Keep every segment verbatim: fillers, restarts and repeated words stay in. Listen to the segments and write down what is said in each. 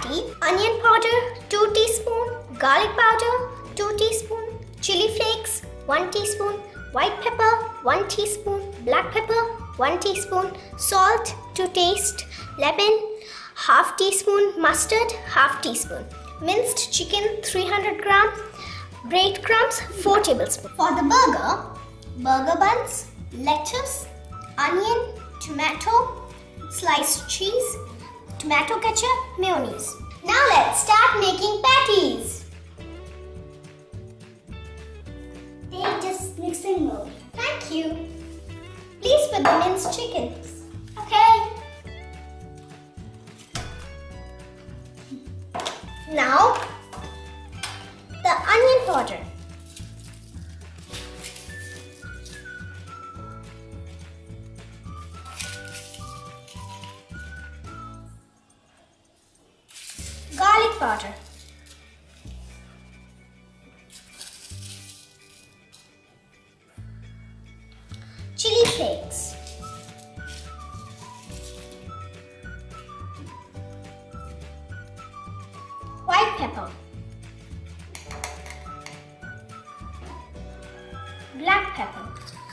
patty, onion powder two teaspoons, garlic powder two teaspoons, chili flakes one teaspoon, white pepper one teaspoon, black pepper one teaspoon, salt to taste, lemon half teaspoon, mustard half teaspoon, minced chicken three hundred grams, breadcrumbs four tablespoons. For the burger, burger buns, lettuce, onion, tomato, sliced cheese, tomato ketchup, mayonnaise. Now let's start making patties. Take just mixing bowl. Thank you. Please put the minced chickens. Okay. Now, the onion powder. Garlic powder. Chili flakes. White pepper. Black pepper.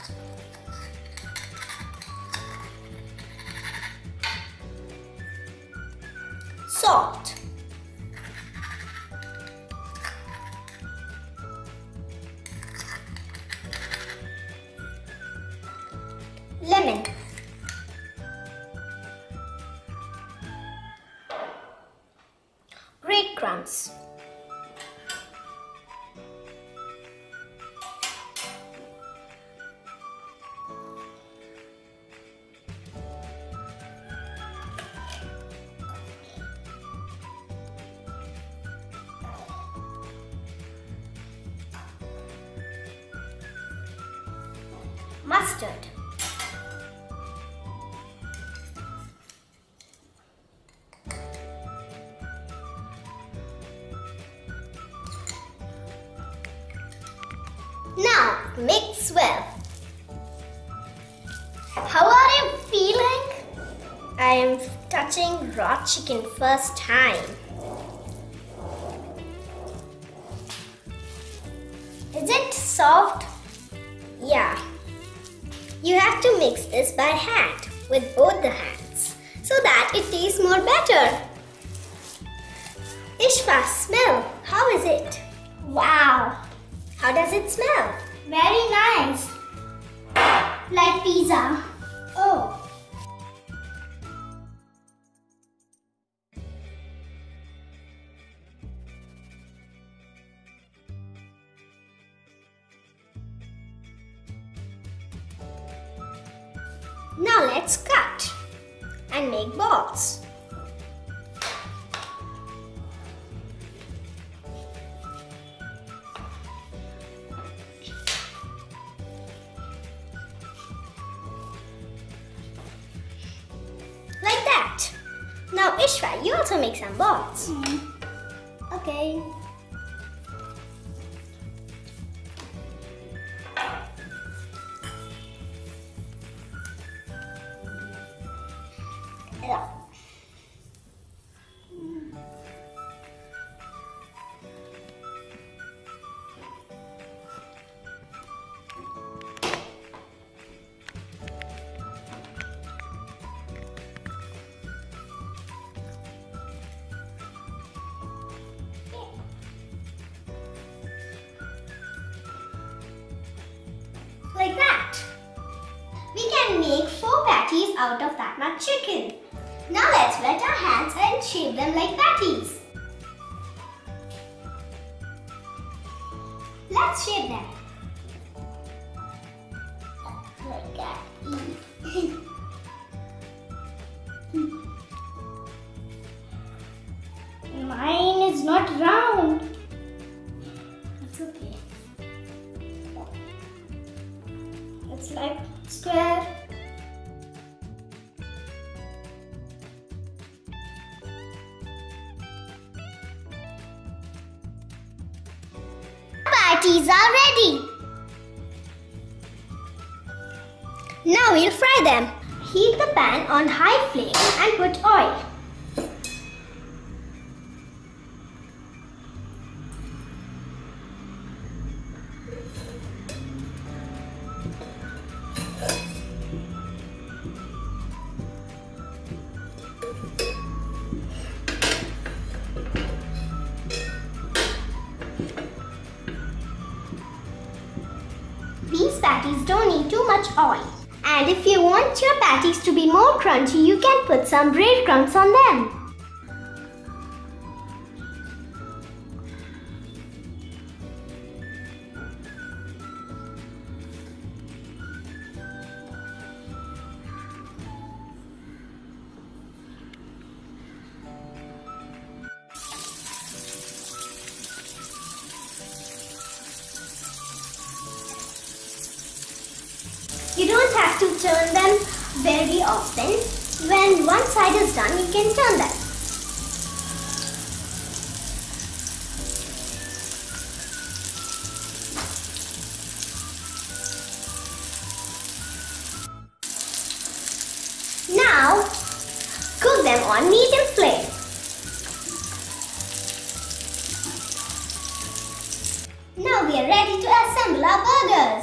Salt. Lemon. Breadcrumbs. Mustard. Now mix well. How are you feeling? I am touching raw chicken first time. Is it soft? Yeah. You have to mix this by hand with both the hands so that it tastes more better. Ishfa, smell. How is it? Wow. How does it smell? Very nice. Like pizza. Oh. Now let's cut and make balls. Like that. Now Ishwa, you also make some balls. Mm. Okay. Yeah. Like that. We can make four patties out of that much chicken. Now let's wet our hands and shape them like patties. Let's shape them. Like that. Mine is not round. It's okay. It's like square. Patties are ready. Now we'll fry them. Heat the pan on high flame and put oil. much oil. And if you want your patties to be more crunchy, you can put some breadcrumbs on them. You don't have to turn them very often. When one side is done, you can turn them. Now, cook them on medium flame. Now we are ready to assemble our burgers.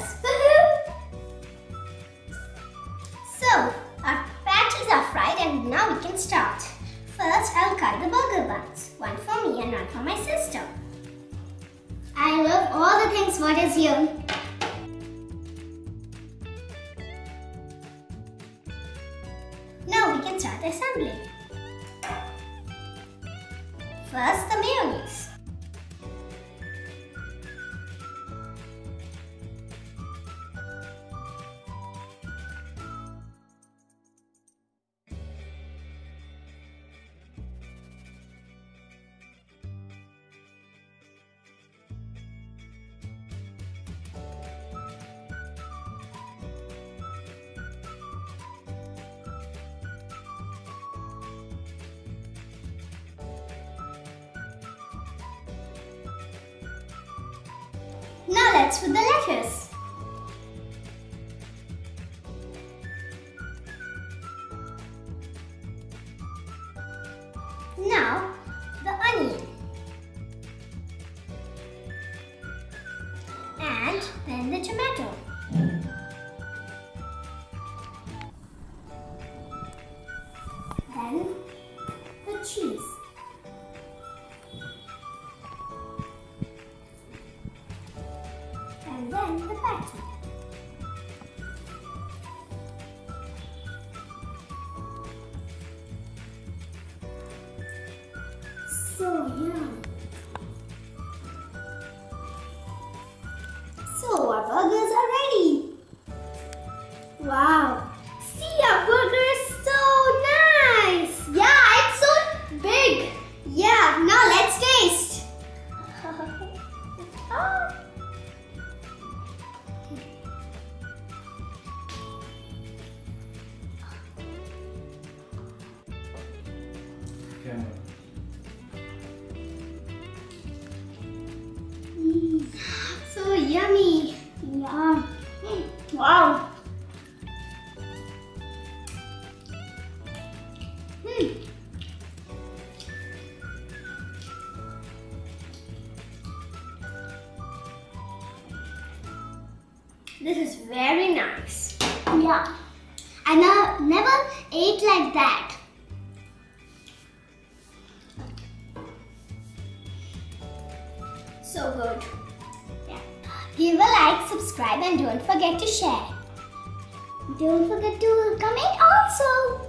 So, our patties are fried and now we can start. First, I'll cut the burger buns. One for me and one for my sister. I love all the things what is here. Now we can start assembling. First, the mayonnaise. Now let's put the lettuce. Now the onion. And then the tomato. Then the cheese. And then the patty. So yum. So our burgers are ready. Wow. See, our burger is so nice. Yeah, it's so big. Yeah, now let's taste. Mm, so yummy. Yeah. Wow. Hmm. This is very nice. Yeah. I ne- never ate like that. So good. Yeah. Give a like, subscribe and don't forget to share. Don't forget to comment also.